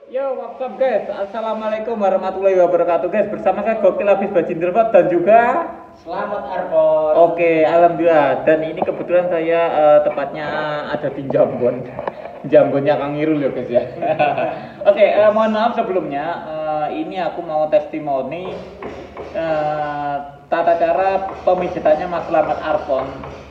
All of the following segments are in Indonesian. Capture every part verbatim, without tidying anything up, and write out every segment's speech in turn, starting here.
Yo, what's up guys? Assalamualaikum warahmatullahi wabarakatuh guys. Bersama saya Gokil Habis Bajindervat dan juga Selamat Arbon. Oke, alhamdulillah. Dan ini kebetulan saya uh, tepatnya ada di Jambon. Jambonnya Kang Irul ya guys ya. Oke, uh, mohon maaf sebelumnya. Uh, ini aku mau testimoni uh, tata cara pemijatannya Mas Slamet Arbon.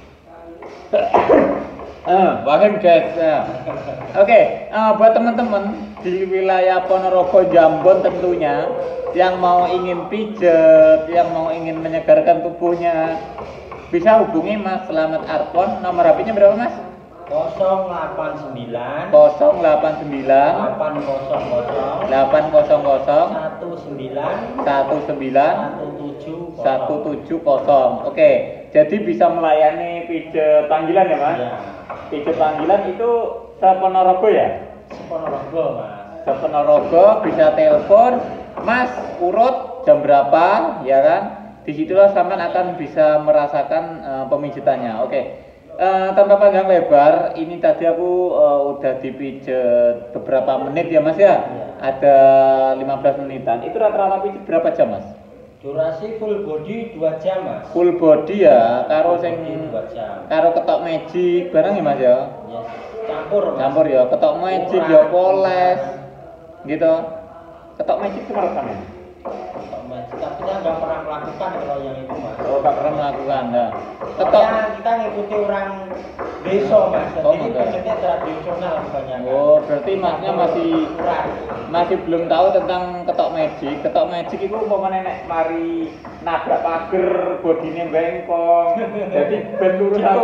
Uh, Wahim guys. Uh. Oke, okay, uh, buat teman-teman di wilayah Ponorogo Jambon tentunya yang mau ingin pijet, yang mau ingin menyegarkan tubuhnya, bisa hubungi Mas Slamet Arbon. Nomor H P-nya berapa Mas? nol delapan sembilan nol delapan sembilan delapan nol nol delapan nol nol satu sembilan satu sembilan satu tujuh nol. Oke, jadi bisa melayani pijet panggilan ya Mas? Ya. Pijet panggilan itu se-Ponorogo ya? Ponorogo Mas. Se-Ponorogo bisa telepon Mas urut jam berapa ya kan? Disitulah sampean akan bisa merasakan uh, pemijetannya. Oke. Uh, tanpa panjang lebar, ini tadi aku uh, udah dipijet beberapa menit ya Mas ya? Ya. Ada lima belas menitan. Itu rata-rata pijet berapa jam Mas? Durasi full body dua jam Mas. Full body ya, karo sing dua jam. karo ketok magic barang ya Mas ya? Yes. Campur Mas. Campur ya, ketok magic ya poles. Gitu. Ketok magic cuma sampean. Ketok magic. Tapi saya nggak pernah melakukan kalau yang itu Mas. Oh, nggak pernah melakukan. Nah. Ketok Soalnya kita ngikuti orang desa Mas. Oh, Jadi enggak. pijetnya tradisional kebanyakan. Oh, berarti Masnya masih Kurang. masih belum tahu tentang ketok magic. Ketok magic itu umpamane nek mari nabrak pager bodine bengkong. Jadi ben turunan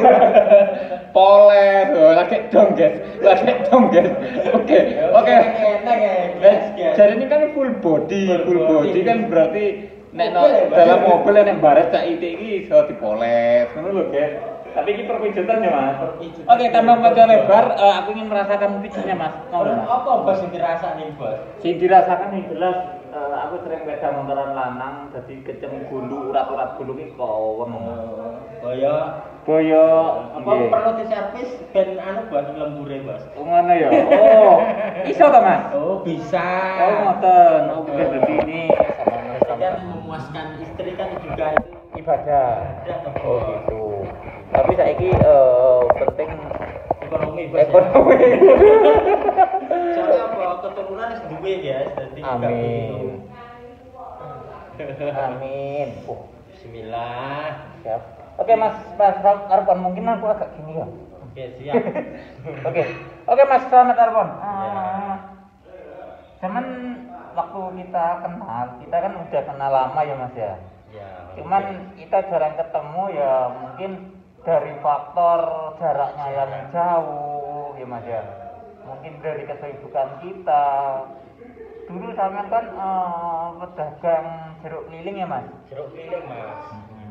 poles. Oh, lagi dong, guys. Lagi dong, guys. Oke. Oke. Enak ya. Eh, jadi ini kan full body, Full full body, body. kan berarti nek no, Mobil ya, Mas? dalam mobil nek baret cak ite iki iso dipoles, ngono lho, guys. Tapi ini perpijetan ya, Mas. Perpijetan. Oke, tambah panjang lebar, eh, aku ingin merasakan pijetnya, Mas. Mau Terus Mas? apa bos yang dirasa nih bos? Sing dirasakan yang jelas eh, aku sering beda motoran lanang, jadi kecem gulu, urat-urat gulu iki koweng. Boyo. Boyo, Apa nggih. perlu diservis ben anu bos lembure bos? Oh, ngono ya. Oh, iso ta, Mas? Oh bisa. Oh, ngoten. Oh, bukan berarti ini Berarti kan memuaskan istri kan juga itu ibadah. ada toh, Oh, Bos. gitu. Tapi saiki eh penting Ekonomi bos. ya. ekonomi. Soalnya apa keturunan wis duwe guys, jadi nggak Amin. butuh. Amin. Oh, Bismillah. siap. Oke, Mas, Mas Arbon, mungkin aku agak gini ya. Oke siap. Oke. Oke, Mas Slamet Arbon. Ya. Ah, cuman waktu kita kenal, kita kan udah kenal lama ya, Mas ya. Ya. Cuman kita jarang ketemu ya, mungkin dari faktor jaraknya yang jauh ya Mas ya. Mungkin dari kesibukan kita. Dulu sampean kan eh, pedagang jeruk keliling ya Mas. Jeruk keliling mas.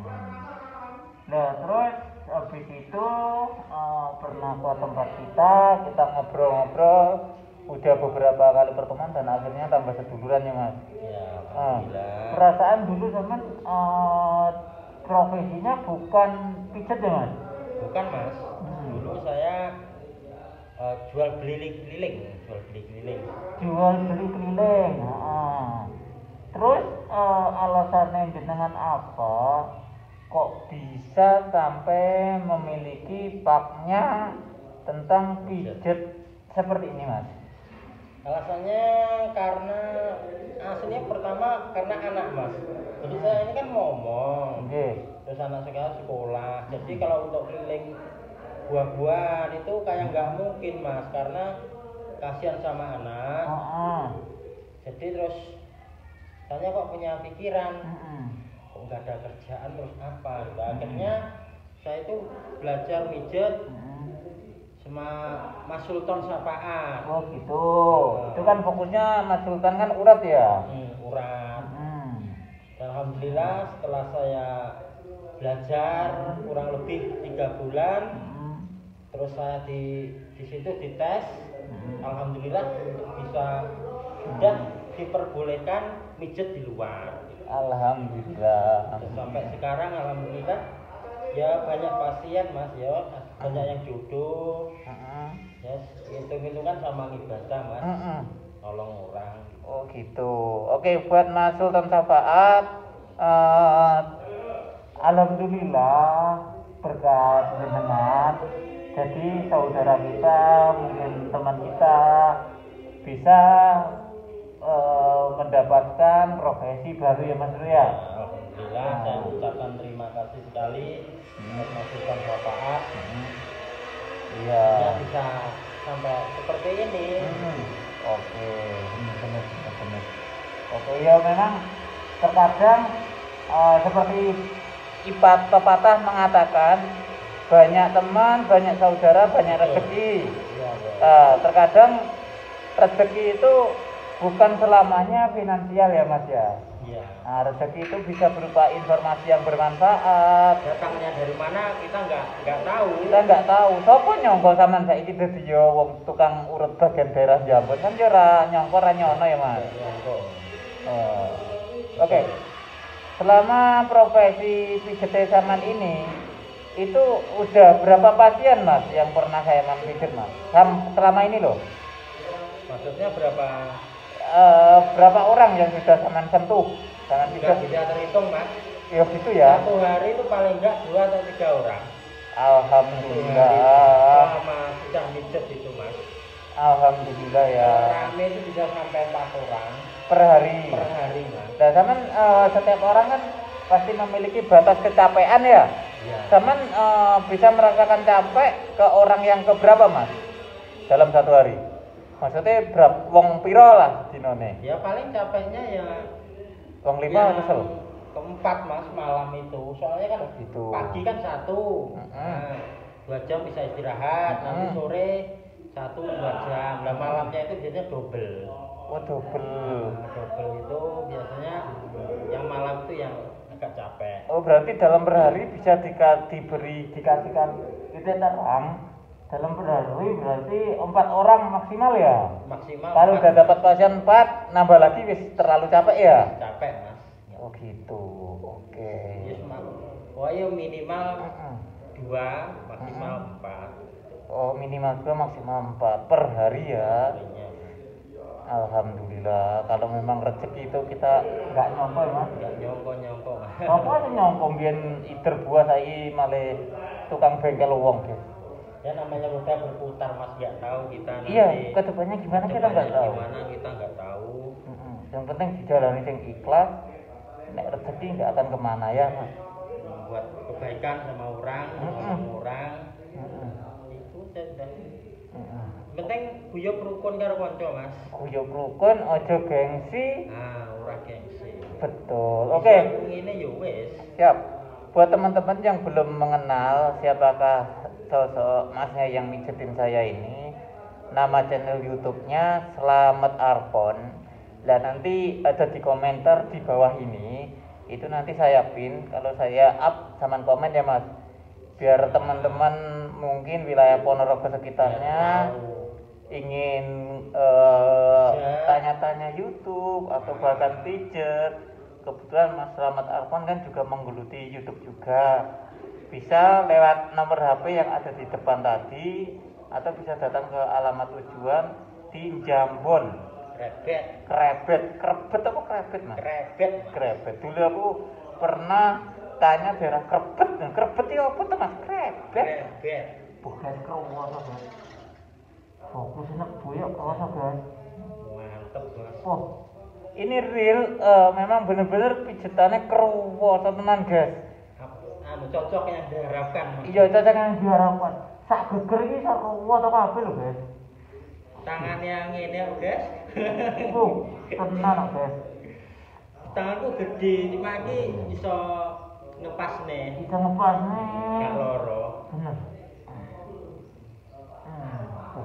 Nah terus habis itu eh, pernah ke tempat kita, kita ngobrol-ngobrol, udah beberapa kali pertemuan dan akhirnya tambah seduluran ya Mas. Ya. Ah, Alhamdulillah. perasaan dulu zaman eh, profesinya bukan pijet ya Mas? Bukan mas. Hmm. Dulu saya eh, jual keliling keliling, jual beli keliling. Jual beli keliling. Nah, terus eh, alasannya jenengan apa? Kok bisa sampai memiliki paknya tentang pijet seperti ini Mas? Alasannya karena aslinya pertama karena anak mas. Jadi saya ini kan ngomong, Oke. terus anak saya sekolah. Jadi kalau untuk keliling buah-buahan itu kayak nggak mungkin mas, karena kasihan sama anak. Heeh. Jadi terus saya kok punya pikiran, Heeh. kok nggak ada kerjaan terus apa? Gitu. Akhirnya saya itu belajar mijet sama Mas Sultan Sapaat. Oh gitu. Itu kan fokusnya Mas Sultan kan urat ya. Hmm, urat. Hmm. Dan alhamdulillah setelah saya belajar kurang lebih tiga bulan, Hmm. terus saya di di situ dites, Hmm. alhamdulillah bisa sudah diperbolehkan mijet di luar. Alhamdulillah. Dan sampai sekarang alhamdulillah ya banyak pasien mas ya, banyak yang jodoh. Heeh. Ya hitung-hitungan sama ibadah mas. Heeh. nolong orang. Oh gitu. Oke, buat Mas Sultan Safaat, uh, alhamdulillah berkat jenengan. Jadi saudara kita, mungkin teman kita bisa uh, mendapatkan profesi baru ya Mas Ria. Ya? Alhamdulillah, nah. Saya ucapkan terima kasih sekali buat Mas Sultan Safaat. Iya. Hmm. Bisa sampai seperti ini. Hmm. Oke, benar-benar, benar-benar. Oke, ya memang terkadang uh, seperti ipat pepatah mengatakan banyak teman, banyak saudara, banyak rezeki. Ya, ya. Uh, terkadang rezeki itu bukan selamanya finansial ya Mas ya. Iya. Nah, rezeki itu bisa berupa informasi yang bermanfaat. Datangnya dari mana kita nggak nggak tahu. Kita nggak tahu. Sopo nyongko sampean saiki dadi yo wong tukang urut bagian daerah Jambon kan yo ora nyongko ora nyono ya Mas. Nyongko. Oh. Oke. Okay. Selama profesi pijet sampean ini itu udah berapa pasien Mas yang pernah saya pijet Mas? Sam selama ini loh. Maksudnya berapa? Uh, berapa orang yang sudah sampean sentuh? Jangan tidak bisa terhitung Mas. Ya gitu ya. Satu hari itu paling enggak dua atau tiga orang. Alhamdulillah. Selama sudah mijet itu Mas. Alhamdulillah ya. Rame itu bisa sampai empat orang per hari. Per hari Mas. Dan sampean uh, setiap orang kan pasti memiliki batas kecapean ya. Ya. Sampean uh, bisa merasakan capek ke orang yang keberapa Mas? Dalam satu hari. Maksudnya berapa wong piro lah dinone? Ya paling capeknya ya wong lima kesel. Keempat Mas malam itu. Soalnya kan gitu. Pagi kan satu. Mm-hmm. Nah, dua jam bisa istirahat, mm-hmm. Nanti sore satu dua jam. Nah malamnya itu biasanya double. Oh double. Nah, double itu biasanya yang malam itu yang agak capek. Oh berarti dalam berhari bisa dika, diberi dikasihkan itu terang. Dalam berhari berarti empat orang maksimal ya? Maksimal. Kalau udah dapat pasien empat, nambah lagi wis terlalu capek ya? Capek Mas. Oh gitu, oke. Okay. Yes, oh ya minimal dua, maksimal empat. Oh minimal dua, maksimal empat per hari ya? Harinya. Alhamdulillah. Kalau memang rezeki itu kita nggak nyongko ya Mas? Nggak nyongko nyongko. Apa sih nyongko biar iter buah saya malah tukang bengkel wong guys. Ya namanya roda berputar Mas, nggak tahu kita nanti. Iya, kedepannya gimana kita nggak tahu. Gimana kita nggak tahu. Mm-hmm. Yang penting dijalani yang ikhlas. Nek rezeki nggak akan kemana ya Mas. Buat kebaikan sama orang, mm-hmm. sama orang. Mm-hmm. Itu sudah. Mm-hmm. Penting guyub rukun karo kanca Mas. Guyub rukun, ojo gengsi. Nah, ora gengsi. Betul. Oke. Okay. Ngene ya wis. Siap. Buat teman-teman yang belum mengenal siapakah sosok Masnya yang mijetin saya ini, nama channel YouTube-nya Slamet Arfon. Dan nanti ada di komentar di bawah ini, itu nanti saya pin kalau saya up sama komen ya Mas. Biar teman-teman mungkin wilayah Ponorogo sekitarnya ingin uh, tanya-tanya YouTube atau bahkan pijet. Kebetulan Mas Slamet Arfon kan juga menggeluti YouTube juga. Bisa lewat nomor H P yang ada di depan tadi atau bisa datang ke alamat tujuan di Jambon. Krebet. Krebet, krebet apa krebet Mas? Krebet. Krebet. Dulu aku pernah tanya daerah Krebet. Nah, Krebet itu apa tuh Mas? Krebet. Krebet. Bukan kerwas Mas. Fokus enak buyok kawas Mas. Mantep Mas. Oh. Ini real, uh, memang bener-bener pijetannya kerwas tenan guys. Anu cocok yang diharapkan Mas. Iya, cocok yang diharapkan. Sak geger iki sak kerwas atau apa lho guys. Tangan yang ini guys. Oh, tenan guys. Tanganku gede, cuma iki iso ngepasne. Bisa ngepasne. Gak loro. Bener. Hmm.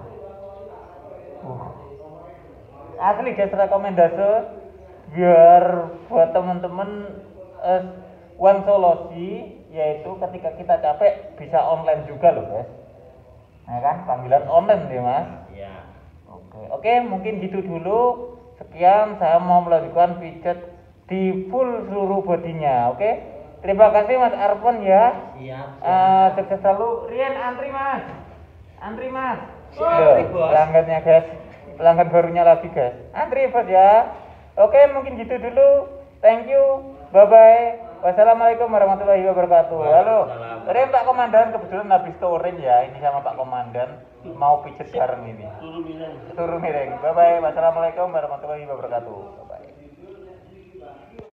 Oh. Asli guys, rekomendasi biar buat teman-teman eh, one solusi, yaitu ketika kita capek bisa online juga loh guys. Nah kan, panggilan online deh Mas. Iya. Oke, oke mungkin gitu dulu. Sekian, saya mau melakukan pijet di full seluruh bodinya. Oke, terima kasih Mas Arfon ya. Siap. Uh, sukses selalu. Rian antri Mas. Antri Mas. Antri bos. Langgannya guys. pelanggan barunya lagi guys. Antri bos ya. Oke, mungkin gitu dulu. Thank you. Bye bye. Wassalamualaikum warahmatullahi wabarakatuh. Halo. Tadi Pak Komandan kebetulan habis touring ya. Ini sama Pak Komandan mau pijet bareng ini. Turu miring. Bye bye. Wassalamualaikum warahmatullahi wabarakatuh. Bye bye.